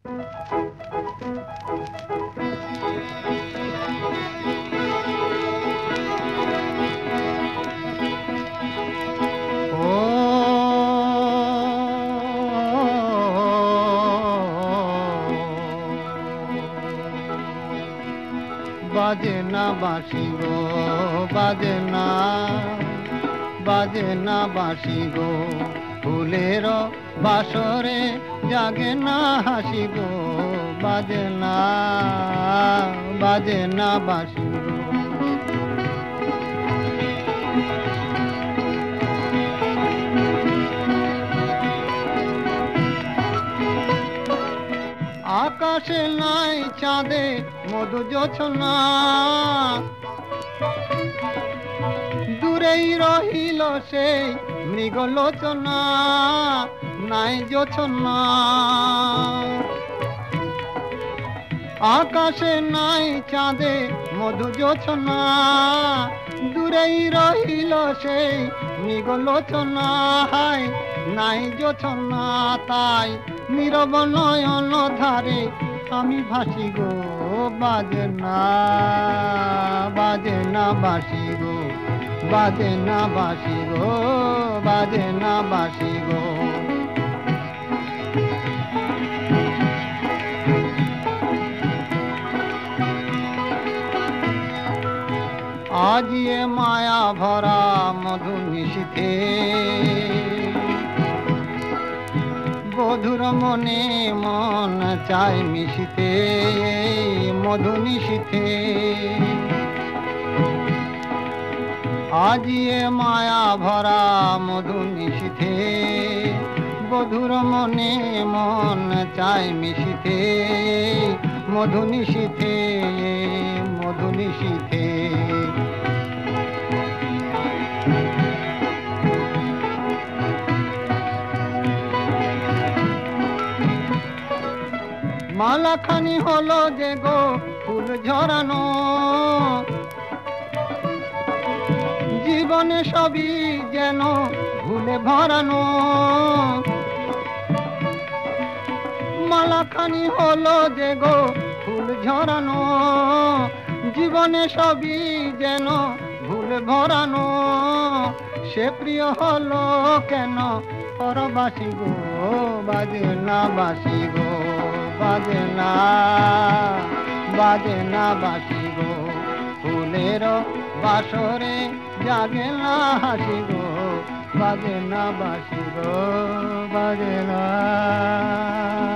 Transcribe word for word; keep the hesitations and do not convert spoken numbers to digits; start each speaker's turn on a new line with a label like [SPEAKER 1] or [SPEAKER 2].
[SPEAKER 1] বাজে না বাঁশি গো বাজে না বাজে না বাঁশি গো ফুলের বাসরে জাগে না হাসি গো বাজে না বাজে না বাঁশি গো। আকাশে নাই চাঁদে মধু জোছনা, দূরেই রহিল সেই মৃগলোচনা নাই জোছনা। আকাশে নাই চাঁদে মধু জোছনা, দূরেই রহিল সেই মৃগলোচনা হায় নাই জোছনা। তাই নীরব নয়ন ধারে আমি ভাসি গো বাজে না বাজে না বাঁশি গো বাজে না বাঁশি গো বাজে না বাঁশি গো। আজ এ মায়া ভরা মধু নিশীথে বধুর মনে মন চায় মিশিতে মধু নিশীথে। আজ এ মায়া ভরা মধু নিশীথে বধুর মনে মন চায় মিশিতে মধু নিশীথে মধু নিশীথে। মালাখানি হলো যে গো ফুল ঝরানো, জীবনে সবই যেন ভুলে ভরানো। মালাখানি হলো যে গো ফুল ঝরানো, জীবনে সবই যেন ভুলে ভরানো। সে প্রিয় হলো কেন পরবাসী গো বাজে না বাঁশি গো বাজে না বাজে না বাঁশি গো ফুলের বাসরে জাগে না হাসি গো বাজে না বাঁশি গো বাজে না।